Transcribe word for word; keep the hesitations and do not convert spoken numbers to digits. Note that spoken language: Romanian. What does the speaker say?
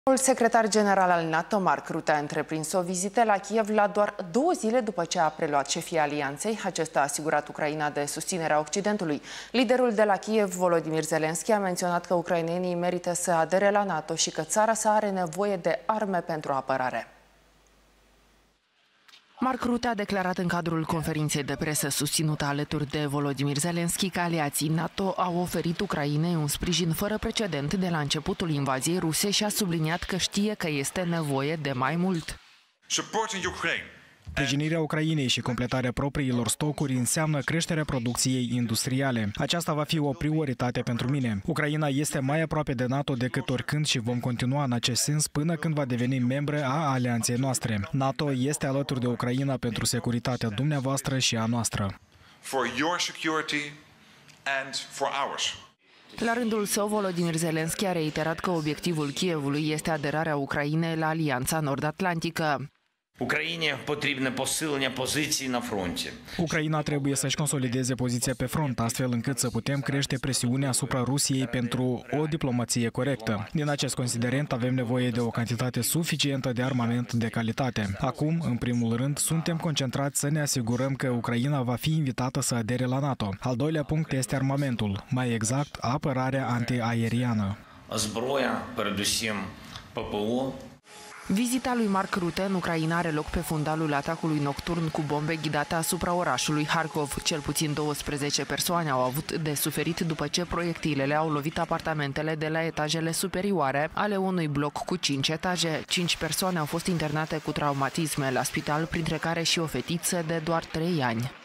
Secretar general al NATO, Mark Rutte, a întreprins o vizită la Kiev la doar două zile după ce a preluat șefia alianței. Acesta a asigurat Ucraina de susținerea Occidentului. Liderul de la Kiev, Volodymyr Zelensky, a menționat că ucrainenii merită să adere la NATO și că țara sa are nevoie de arme pentru apărare. Mark Rutte a declarat în cadrul conferinței de presă susținută alături de Volodymyr Zelensky că aliații NATO au oferit Ucrainei un sprijin fără precedent de la începutul invaziei ruse și a subliniat că știe că este nevoie de mai mult. Sprijinirea Ucrainei și completarea propriilor stocuri înseamnă creșterea producției industriale. Aceasta va fi o prioritate pentru mine. Ucraina este mai aproape de NATO decât oricând și vom continua în acest sens până când va deveni membră a alianței noastre. NATO este alături de Ucraina pentru securitatea dumneavoastră și a noastră. La rândul său, Volodymyr Zelensky a reiterat că obiectivul Kievului este aderarea Ucrainei la Alianța Nord-Atlantică. Ucraina trebuie să-și consolideze poziția pe front, astfel încât să putem crește presiunea asupra Rusiei pentru o diplomație corectă. Din acest considerent, avem nevoie de o cantitate suficientă de armament de calitate. Acum, în primul rând, suntem concentrați să ne asigurăm că Ucraina va fi invitată să adere la NATO. Al doilea punct este armamentul, mai exact, apărarea antiaeriană. Vizita lui Mark Rutte în Ucraina are loc pe fundalul atacului nocturn cu bombe ghidate asupra orașului Harkov. Cel puțin douăsprezece persoane au avut de suferit după ce proiectilele au lovit apartamentele de la etajele superioare ale unui bloc cu cinci etaje. Cinci persoane au fost internate cu traumatisme la spital, printre care și o fetiță de doar trei ani.